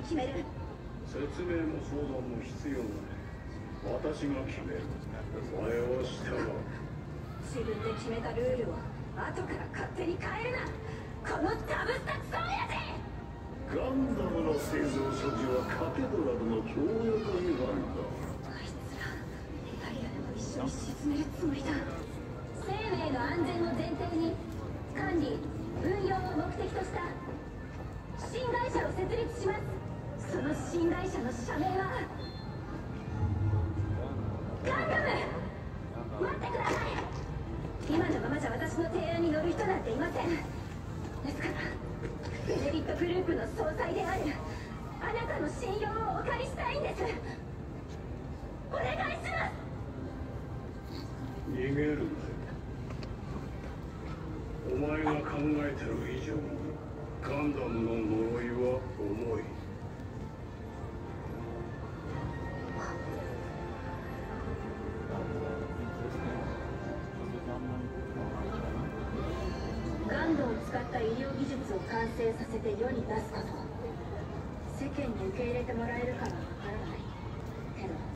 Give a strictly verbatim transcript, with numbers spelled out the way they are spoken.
決める。 説明も相談も必要ない。私が決める。お前を従う。 自分で決めたルールを後から勝手に変えるな、このダブスタクソ親父。 ガンダムの製造所持はカテドラルの協約違反だ。 あいつらダイヤでも一緒に沈めるつもりだ。生命の安全を前提に管理運用を目的とした新会社を設立します。その新会社の社名はガンダム。待ってください。今のままじゃ私の提案に乗る人なんていません。ですからベネリットグループの総裁であるあなたの信用をお借りしたいんです。お願いします。 逃げるなよ。お前が考えてる以上にガンダムの呪いは重い。 ガンドを使った医療技術を完成させて世に出すこと、世間に受け入れてもらえるかは分からないけど